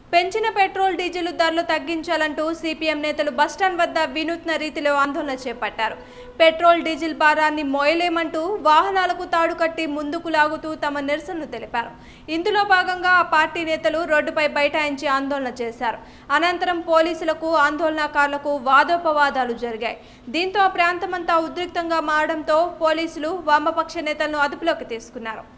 పెంచిన petrol diesel ధరలు తగ్గించాలంటూ CPM నేతలు బస్టాండ్ వద్ద వినూత్న రీతిలో ఆందోళన చేపట్టారు. పెట్రోల్ డీజిల్ భారాన్ని మోయలేమంటూ వాహనాలకు తాడు కట్టి ముందుకు లాగుతూ తమ నిరసనను తెలిపారు. ఇందులో భాగంగా ఆ పార్టీ నేతలు రోడ్డుపై బైఠాయించి ఆందోళన చేశారు. అనంతరం పోలీసులకు ఆందోళనకారులకు వాదోపవాదాలు జరిగాయి. దీంతో ఆ ప్రాంతమంతా ఉద్రిక్తంగా మారడంతో పోలీసులు వామపక్ష నేతలను అదుపులోకి తీసుకున్నారు.